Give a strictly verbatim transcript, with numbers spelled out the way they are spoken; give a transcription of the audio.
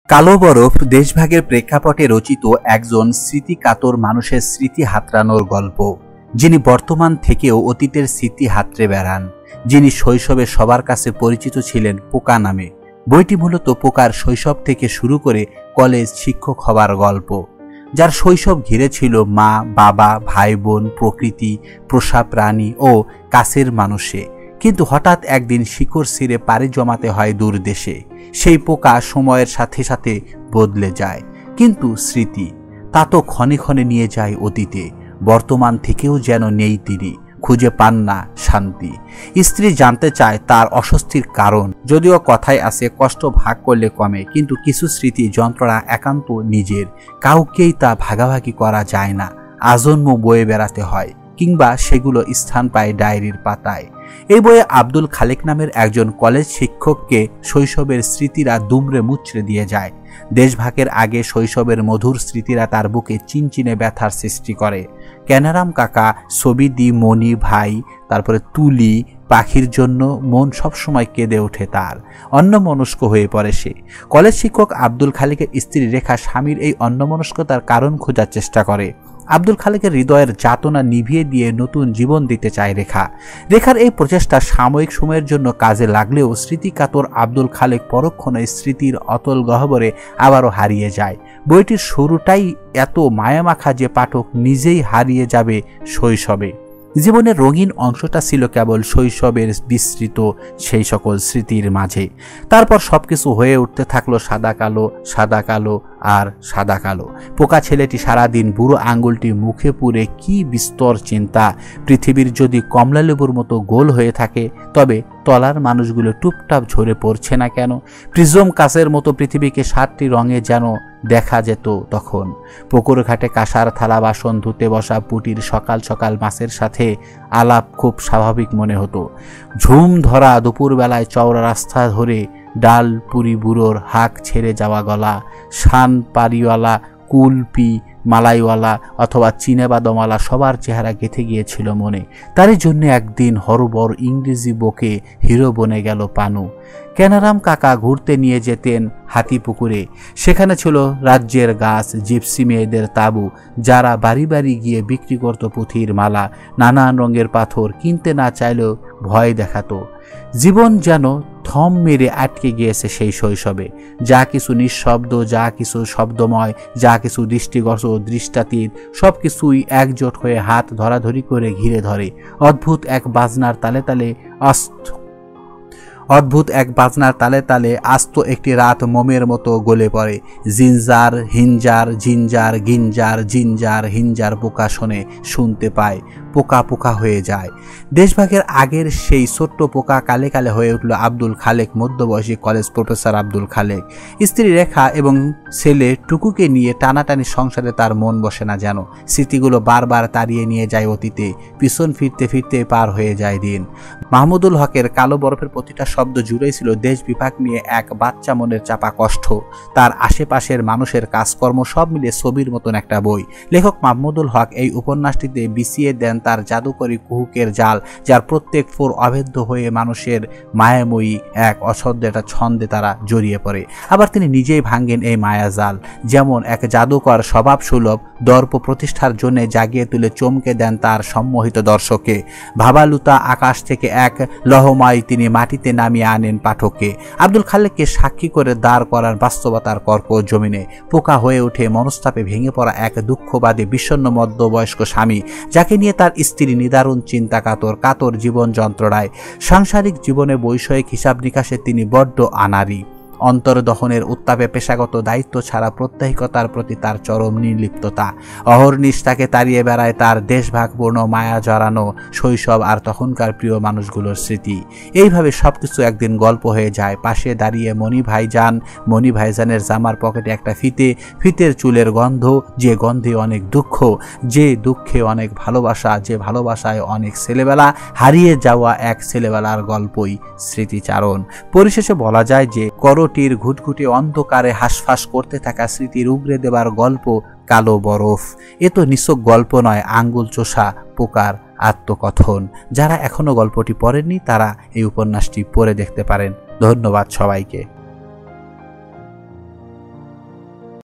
কালো বরফ দেশভাগের প্রেক্ষাপটে রচিত একজন স্মৃতিকাতর মানুষের স্মৃতি হাতড়ানোর গল্প, যিনি বর্তমান থেকেও অতীতের স্মৃতি হাতড়ে বেড়ান, যিনি শৈশবে সবার কাছে পরিচিত ছিলেন পোকা নামে। বইটি মূলত পোকার শৈশব থেকে শুরু করে কলেজ শিক্ষক হবার গল্প, যার শৈশব ঘিরে ছিল মা, বাবা, ভাই বোন, প্রকৃতি, পোষা প্রাণী ও কাছের মানুষে। কিন্তু হঠাৎ একদিন শিকড় ছিঁড়ে পাড়ি জমাতে হয় দূর দেশে। সেই পোকা সময়ের সাথে সাথে বদলে যায়, কিন্তু স্মৃতি তা তো ক্ষণে ক্ষণে নিয়ে যায় অতীতে। বর্তমান থেকেও যেন নেই তিনি, খুঁজে পান না শান্তি। স্ত্রী জানতে চায় তার অস্বস্তির কারণ, যদিও কথায় আছে কষ্ট ভাগ করলে কমে, কিন্তু কিছু স্মৃতি যন্ত্রণা একান্ত নিজের, কাউকেই তা ভাগাভাগি করা যায় না। আজন্ম বয়ে বেড়াতে হয়, কিংবা সেগুলো স্থান পায় ডায়েরির পাতায়। এই বইয়ে আব্দুল খালেক নামের একজন কলেজ শিক্ষককে শৈশবের স্মৃতিরা দুমড়ে মুচড়ে দিয়ে যায়। দেশভাগের আগে শৈশবের মধুর স্মৃতিরা তার বুকে চিনচিনে ব্যথার সৃষ্টি করে। ক্যানারাম কাকা, ছবিদি, মণি ভাই, তারপরে তুলি, পাখির জন্য মন সবসময় কেঁদে ওঠে তার। অন্যমনস্ক হয়ে পড়ে সে। কলেজ শিক্ষক আব্দুল খালেকের স্ত্রী রেখা স্বামীর এই অন্যমনস্কতার কারণ খোঁজার চেষ্টা করে। আব্দুল খালেকের হৃদয়ের যাতনা নিভিয়ে দিয়ে নতুন জীবন দিতে চায় রেখা। রেখার এই প্রচেষ্টা সাময়িক সময়ের জন্য কাজে লাগলেও স্মৃতিকাতর আব্দুল খালেক পরক্ষণে স্মৃতির অতল গহ্বরে আবারও হারিয়ে যায়। বইটির শুরুটাই এত মায়ামাখা যে পাঠক নিজেই হারিয়ে যাবে শৈশবে। জীবনের রঙিন অংশটা ছিল কেবল শৈশবের বিস্তৃত সেই সকল স্মৃতির মাঝে। তারপর সবকিছু হয়ে উঠতে থাকলো সাদা কালো, সাদা কালো আর সাদা কালো। পোকা ছেলেটি সারাদিন বুড়ো আঙ্গুলটি মুখে পুরে কি বিস্তর চিন্তা। পৃথিবীর যদি কমলালেবুর মতো গোল হয়ে থাকে, তবে তলার মানুষগুলো টুপটাপ ঝরে পড়ছে না কেন? প্রিজম কাচের মতো পৃথিবীকে সাতটি রঙে যেন দেখা যেত তখন। পুকুর ঘাটে কাঁসার থালা বাসন ধুতে বসা পুটির সকাল সকাল মাছের সাথে আলাপ খুব স্বাভাবিক মনে হতো। ঝুম ধরা দুপুরবেলায় চওড়া রাস্তা ধরে ডাল পুরি বুড়োর হাঁক ছেড়ে যাওয়া গলা, শান পারিওয়ালা, কুলপি মালাইওয়ালা অথবা চিনেবাদমালা সবার চেহারা গেঁথে গিয়েছিল মনে। তারই জন্য একদিন হরবর ইংরেজি বকে হিরো বনে গেল পানু। ক্যানারাম কাকা ঘুরতে নিয়ে যেতেন হাতিপুকুরে। সেখানে ছিল রাজ্যের গাছ, জিপসি মেয়েদের তাঁবু, যারা বাড়ি বাড়ি গিয়ে বিক্রি করত পুঁথির মালা, নানান রঙের পাথর। কিনতে না চাইলেও ভয় দেখাতো। জীবন যেন থম মেরে আটকে গিয়েছে সেই শৈশবে। যা কিছু নিঃশব্দ, যা কিছু শব্দময়, যা কিছু দৃষ্টিগোচর, দৃষ্টাতীত, সব কিছুই একজোট হয়ে হাত ধরাধরি করে ঘিরে ধরে। অদ্ভুত এক বাজনার তালে তালে আস্ত অদ্ভুত এক বাজনার তালে তালে আস্ত একটি রাত মোমের মতো গলে পড়ে। জিনজার হিনজার, জিনজার গিনজার, জিনজার হিনজার পোকা শোনে, শুনতে পায়, পোকা পোকা হয়ে যায়। দেশভাগের আগের সেই ছোট্ট পোকা কালে কালে হয়ে উঠল আব্দুল খালেক, মধ্যবয়সী কলেজ প্রফেসর আব্দুল খালেক। স্ত্রী রেখা এবং ছেলে টুকুকে নিয়ে টানাটানি সংসারে তার মন বসে না যেন। স্মৃতিগুলো বারবার তাড়িয়ে নিয়ে যায় অতীতে। পিছন ফিরতে ফিরতে পার হয়ে যায় দিন। মাহমুদুল হকের কালো বরফের প্রতিটা শব্দ জুড়েই ছিল দেশ বিভাগ নিয়ে এক বাচ্চা মনের চাপা কষ্ট। তার আশেপাশের মানুষের কাজকর্ম সব মিলে ছবির মতন একটা বই। লেখক মাহমুদুল হক এই উপন্যাসটিতে বিছিয়ে দেন তার জাদুকরী কুহুকের জাল, যার প্রত্যেক ফোর অভেদ্য হয়ে মানুষের মায়াময়ী এক অসাধ্য একটা ছন্দে তারা জড়িয়ে পড়ে। আবার তিনি নিজেই ভাঙ্গেন এই মায়াজাল। যেমন এক জাদুকর স্বভাব সুলভ দর্প প্রতিষ্ঠার জন্য জাগিয়ে তুলে চমকে দেন তার সম্মোহিত দর্শককে। ভাবালুতা আকাশ থেকে এক লহমায় তিনি মাটিতে নামিয়ে আনেন পাঠককে। আব্দুল খালেককে সাক্ষী করে দাঁড় করার বাস্তবতার কর্কশ জমিনে। পোকা হয়ে ওঠে মনস্তাপে ভেঙে পড়া এক দুঃখবাদী বিষণ্ণ মধ্যবয়স্ক স্বামী, যাকে নিয়ে তার স্ত্রী নিদারুণ চিন্তা কাতর কাতর জীবন যন্ত্রণায়। সাংসারিক জীবনে বৈষয়িক হিসাব নিকাশে তিনি বড্ড আনাড়ি। অন্তর্দহনের উত্তাপে পেশাগত দায়িত্ব ছাড়া প্রত্যাহিকতার প্রতি তার চরম নির্লিপ্ততা। অহর্নিশ তাকে তাড়িয়ে বেড়ায় তার দেশভাগপূর্ণ মায়া জড়ানো শৈশব আর তখনকার প্রিয় মানুষগুলোর স্মৃতি। এইভাবে সবকিছু একদিন গল্প হয়ে যায়। পাশে দাঁড়িয়ে মণি ভাইজান, মণি ভাইজানের জামার পকেটে একটা ফিতে, ফিতের চুলের গন্ধ, যে গন্ধে অনেক দুঃখ, যে দুঃখে অনেক ভালোবাসা, যে ভালোবাসায় অনেক ছেলেবেলা, হারিয়ে যাওয়া এক ছেলেবেলার গল্পই স্মৃতিচারণ। পরিশেষে বলা যায় যে করো টির ঘুটঘুটে অন্ধকারে হাঁসফাঁস করতে থাকা স্মৃতির উগরে দেবার গল্প কালো বরফ। এ তো নিছক গল্প নয়, আঙ্গুল চোষা পোকার আত্মকথন। যারা এখনো গল্পটি পড়েননি তারা এই উপন্যাসটি পড়ে দেখতে পারেন। ধন্যবাদ সবাইকে।